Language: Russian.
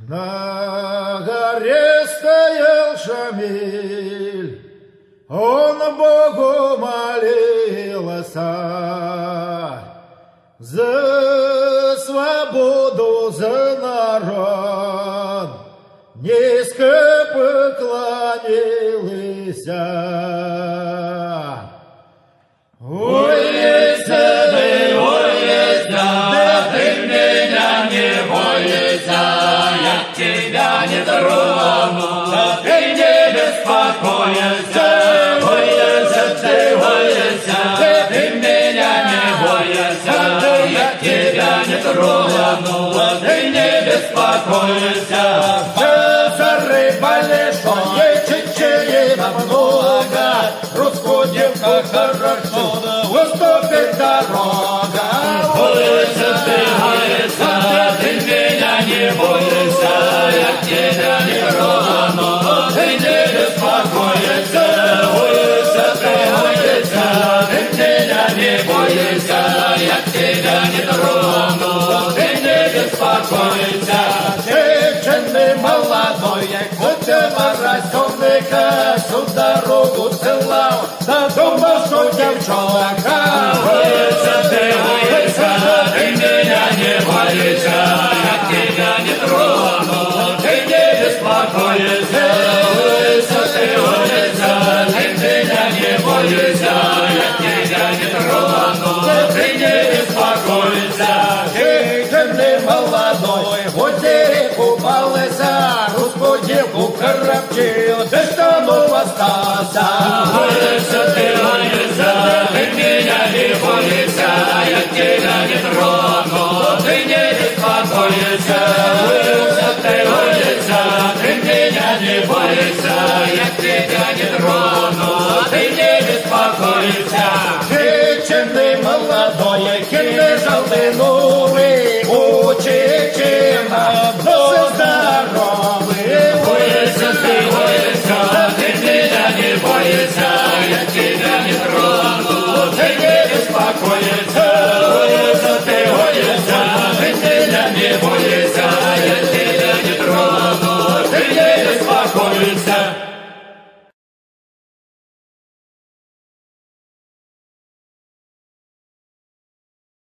На горе стоял Шамиль, он Богу молился за свободу, за народ, низко поклонился. Ой, Еся, ты меня не бойся, я тебя не трону, ты не беспокойся. Ой, Еся, ты меня не бойся, я тебя не трону, ты не беспокойся. За рыба лишённая, чечерина много, русскую девку хорошо, уступит дорога. Бойся, ты меня не бойся, я тебя не трону, ты не беспокойся. Бойся, ты меня не бойся, я тебя не трону, ты не беспокойся. Женщины молодой, хоть морозёнка, всю дорогу целал, да думал, что девчонка. Бойся, ты меня не бойся, я тебя не трону, ты не беспокойся. Бойся, ты меня не бойся, я тебя не трону, ты не беспокойся. Женщины молодой, хоть купался, русскую девку коробчил, да что ну остался. Бойся, ты меня не бойся, я тебя не трону, ты не беспокойся. Бойся, ты меня не бойся, я тебя не трону, ты не беспокойся. Женщины молодой, кем желтый новый, у чечена, здоровый. Бойся, ты меня не бойся,